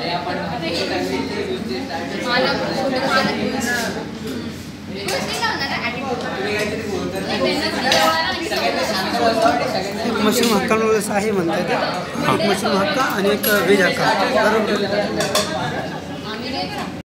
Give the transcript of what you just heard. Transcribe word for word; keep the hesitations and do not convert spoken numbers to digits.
एक mushroom hakka noodles आहे म्हणता येते, एक मशरूम हक्का आणि एक व्हेज हक्का.